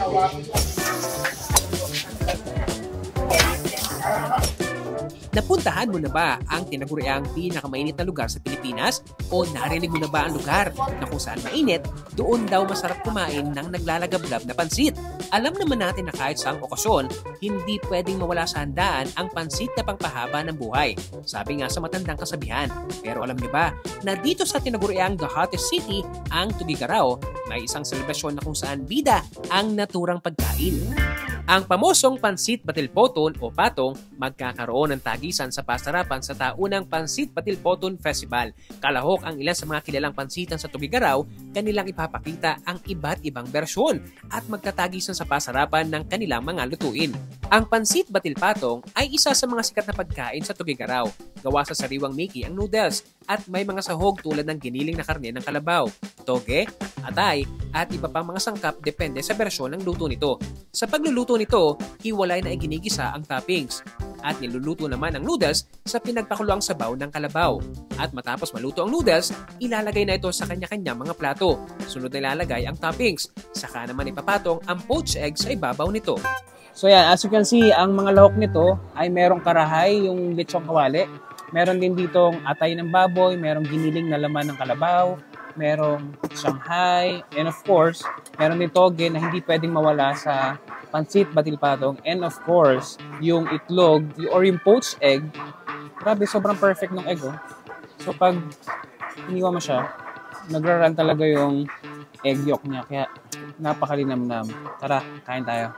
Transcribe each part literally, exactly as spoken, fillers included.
Napuntahan mo na ba ang tinaguriang pinakamainit na lugar sa Pilipinas? O narinig mo na ba ang lugar na kung saan mainit, doon daw masarap kumain ng naglalagablab na pansit? Alam naman natin na kahit saang okasyon, hindi pwedeng mawala sa handaan ang pansit na pangpahaba ng buhay. Sabi nga sa matandang kasabihan. Pero alam niyo ba na dito sa tinaguriang The Hottest City, ang Tugigaraw, may isang selebrasyon na kung saan bida ang naturang pagkain. Ang pamosong Pansit Batilpoton o Patong magkakaroon ng tagisan sa pasarapan sa taunang Pansit Batilpoton Festival. Kalahok ang ilan sa mga kilalang pansitan sa Tugigaraw, kanilang ipapakita ang iba't ibang bersyon at magkatagisan sa pasarapan ng kanilang mga lutuin. Ang Pansit Batilpatong ay isa sa mga sikat na pagkain sa Tugigaraw. Gawa sa sariwang Mickey ang noodles at may mga sahog tulad ng giniling na karne ng kalabaw, toge, atay, at iba pang mga sangkap depende sa bersyon ng luto nito. Sa pagluluto nito, hiwalay na iginigisa ang toppings at niluluto naman ang noodles sa pinagpakuloang sabaw ng kalabaw. At matapos maluto ang noodles, ilalagay na ito sa kanya-kanyang mga plato. Sunod na ilalagay ang toppings. Saka naman ipapatong ang poached egg sa ibabaw nito. So yan, as you can see, ang mga lahok nito ay merong karahay, yung lechong kawali. Meron din ditong atay ng baboy, merong giniling na laman ng kalabaw, merong Shanghai, and of course, meron din toge na hindi pwedeng mawala sa Pansit Batilpatong. And of course, yung itlog or yung poached egg, grabe, sobrang perfect ng egg. Oh. So pag iniwa mo siya, nagra-run talaga yung egg yolk niya. Kaya napakalinamnam. Tara, kain tayo.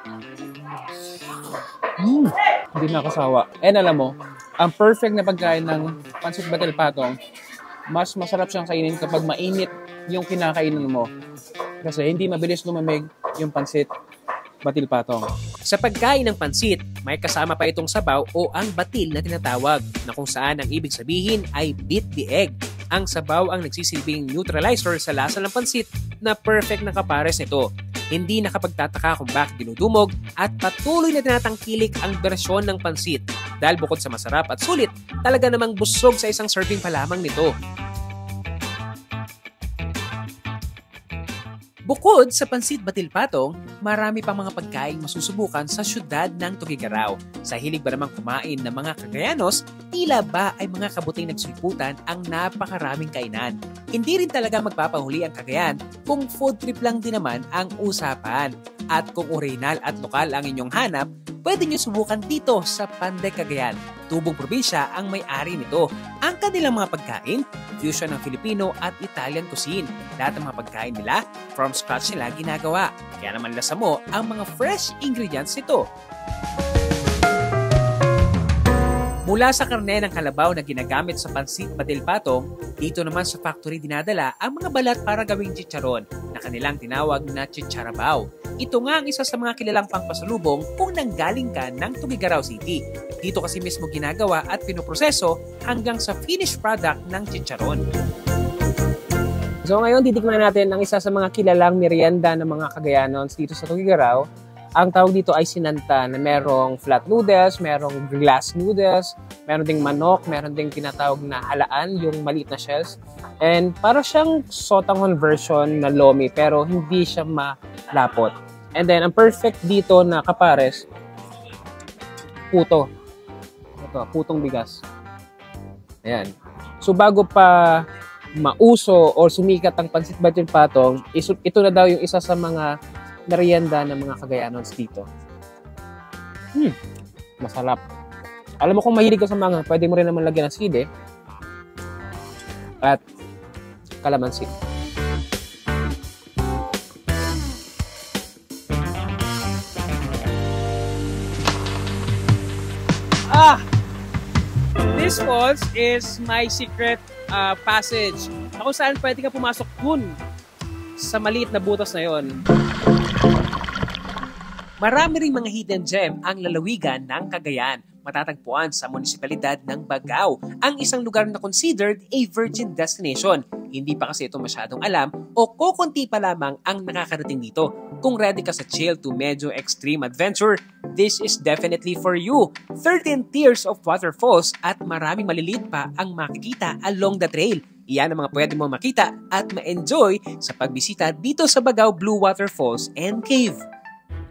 Mm, hindi nakasawa. And alam mo, ang perfect na pagkain ng Pansit Batilpatong, mas masarap siyang kainin kapag mainit yung kinakainan mo. Kasi hindi mabilis lumamig yung Pansit Batilpatong. Sa pagkain ng pansit, may kasama pa itong sabaw o ang batil na tinatawag, na kung saan ang ibig sabihin ay beat the egg. Ang sabaw ang nagsisilbing neutralizer sa lasa ng pansit na perfect na kapares nito. Hindi nakapagtataka kung bakit dinudumog at patuloy na tinatangkilik ang bersyon ng pansit. Dahil bukod sa masarap at sulit, talaga namang busog sa isang serving pa lamang nito. Bukod sa Pansit Batilpatong, marami pang mga pagkain masusubukan sa syudad ng Tugigaraw. Sa hilig ba namang kumain ng mga Cagayanos, tila ba ay mga kabuting nagsuliputan ang napakaraming kainan. Hindi rin talaga magpapahuli ang Cagayan kung food trip lang din naman ang usapan. At kung original at lokal ang inyong hanap, pwede nyo subukan dito sa Panday Cagayan. Tubong probinsya ang may-ari nito. Ang kanilang mga pagkain, fusion ng Filipino at Italian cuisine. Lahat ng mga pagkain nila, from scratch nila ginagawa. Kaya naman lasa mo ang mga fresh ingredients nito. Mula sa karne ng kalabaw na ginagamit sa Pansit Batilpatong, dito naman sa factory dinadala ang mga balat para gawing chicharon na kanilang tinawag na chicharabaw. Ito nga ang isa sa mga kilalang pangpasalubong kung nanggaling ka ng Tugigaraw City. Dito kasi mismo ginagawa at pinoproseso hanggang sa finished product ng chicharon. So ngayon, titikman natin ang isa sa mga kilalang merienda ng mga Cagayanons dito sa Tugigaraw. Ang tawag dito ay sinanta, na merong flat noodles, merong glass noodles, meron ding manok, meron ding tinatawag na halaan, yung maliit na shells. And para siyang sotanghon version na lomi, pero hindi siya malapot. And then, ang perfect dito na kapares, puto. Ito, putong bigas. Ayan. So bago pa mauso or sumikat ang Pansit Batilpatong, ito na daw yung isa sa mga merienda ng mga Cagayanons dito. Hmm, masarap. Alam mo kung mahilig ka sa manga, pwede mo rin naman lagyan ng sili at kalamansi. Ah! This falls is my secret uh, passage. Ako saan pwede ka pumasok dun sa maliit na butas na yon. Marami ring mga hidden gem ang lalawigan ng Cagayan. Matatagpuan sa munisipalidad ng Bagao, ang isang lugar na considered a virgin destination. Hindi pa kasi ito masyadong alam o kukunti pa lamang ang nakakarating dito. Kung ready ka sa chill to medyo extreme adventure, this is definitely for you. thirteen tiers of waterfalls at maraming maliliit pa ang makikita along the trail. Iyan ang mga pwede mo makita at ma-enjoy sa pagbisita dito sa Bagao Blue Waterfalls and Cave.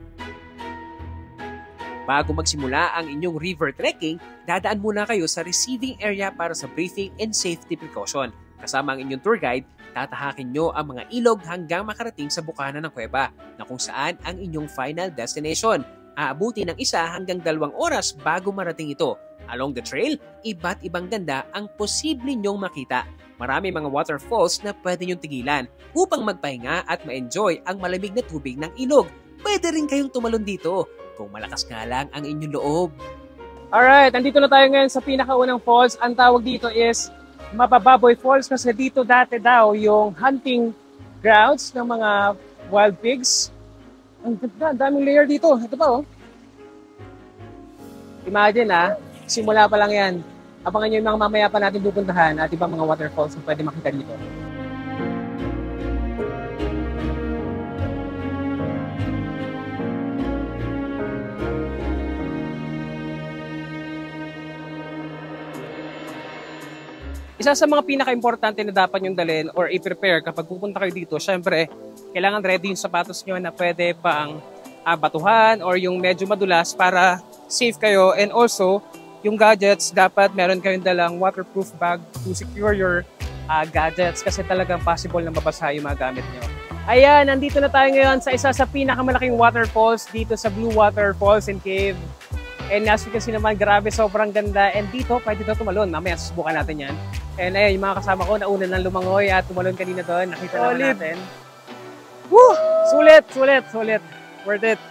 Bago magsimula ang inyong river trekking, dadaan muna kayo sa receiving area para sa briefing and safety precaution. Kasama ang inyong tour guide, tatahakin nyo ang mga ilog hanggang makarating sa bukana ng kuweba na kung saan ang inyong final destination. Aabuti ng isa hanggang dalawang oras bago marating ito. Along the trail, iba't ibang ganda ang posible nyong makita. Marami mga waterfalls na pwede nyong tigilan upang magpahinga at ma-enjoy ang malamig na tubig ng ilog. Pwede rin kayong tumalon dito kung malakas nga lang ang inyong loob. Alright, nandito na tayo ngayon sa pinakaunang falls. Ang tawag dito is Mabababoy Falls kasi dito dati daw yung hunting grounds ng mga wild pigs. Ang ganda, ang daming layer dito. Ito pa oh. Imagine ah, simula pa lang yan. Abangan nyo yung mga mamaya pa natin pupuntahan at ibang mga waterfalls na pwede makita dito. Isa sa mga pinaka-importante na dapat nyong dalhin or i-prepare kapag pupunta kayo dito, syempre, kailangan ready yung sapatos nyo na pwede pang uh, batuhan or yung medyo madulas para safe kayo. And also, yung gadgets, dapat meron kayong dalang waterproof bag to secure your uh, gadgets kasi talagang possible na mabasa yung mga gamit nyo. Ayan, nandito na tayo ngayon sa isa sa pinakamalaking waterfalls dito sa Blue Water Falls and Cave. And as you can see naman, grabe, sobrang ganda. And dito, pwede daw tumalon. Mamaya, susubukan natin yan. And ayun, yung mga kasama ko, nauna nang lumangoy at tumalon kanina doon. Nakita naman natin. Woo! Sulit, sulit, sulit. Worth it.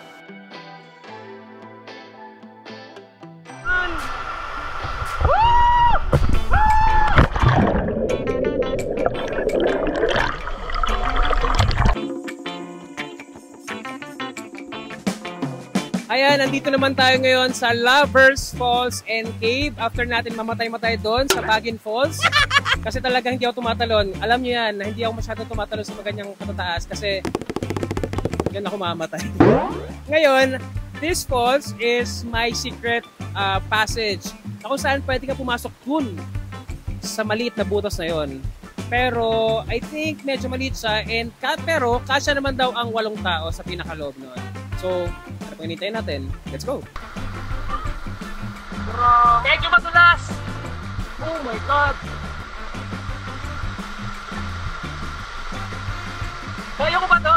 Ayan, nandito naman tayo ngayon sa Lovers Falls and Cave. After natin mamatay-matay doon sa Bagin Falls. Kasi talagang hindi ako tumatalon. Alam niyo yan, na hindi ako masyadong tumatalon sa maganyang katataas kasi yan ako mamatay. Ngayon, this falls is my secret uh, passage. Na kung saan pwede ka pumasok dun sa maliit na butas na yon. Pero I think medyo maliit siya. And, pero kasya naman daw ang walong tao sa pinakaloob nun. So, ano pang hinitayin natin? Let's go! Medyo madulas! Oh my God! Kaya ko ba ito?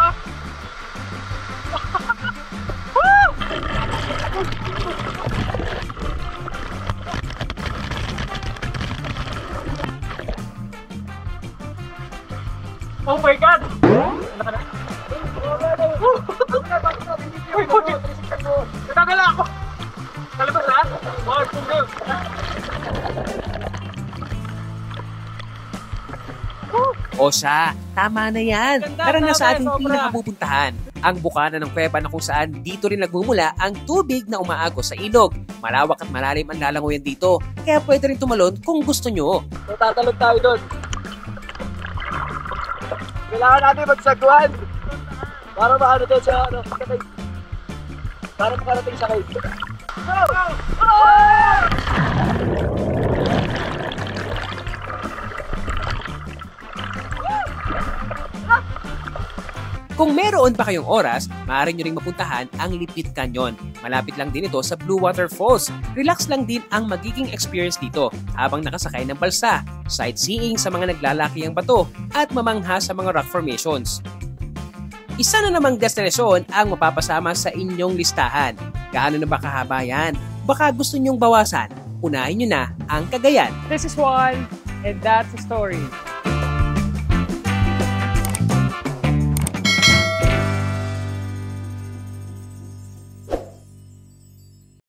Oh my God! Uy, puti! Natagala ako! Kalabas ha? Wow, pungo! O siya, tama na yan. Ganda, Tara na tama, sa ating sobra. pinakapupuntahan. Ang bukana ng kuweba na kung saan dito rin nagmumula ang tubig na umaagos sa ilog. Malawak at malalim ang lalangoyan dito. Kaya pwede rin tumalon kung gusto nyo. So, tatalog tayo doon. Kailangan natin magsagwan. Para maano doon sa ano, sa cave. Para makarating sa cave. Go! Go! Kung meron pa kayong oras, maaari nyo ring mapuntahan ang Lipit Canyon. Malapit lang din ito sa Blue Water Falls. Relax lang din ang magiging experience dito habang nakasakay ng balsa, sightseeing sa mga naglalakihang bato, at mamangha sa mga rock formations. Isa na namang destinasyon ang mapapasama sa inyong listahan. Gaano na ba kahaba yan? Baka gusto nyong bawasan? Unahin nyo na ang Cagayan. This is one, and that's a story.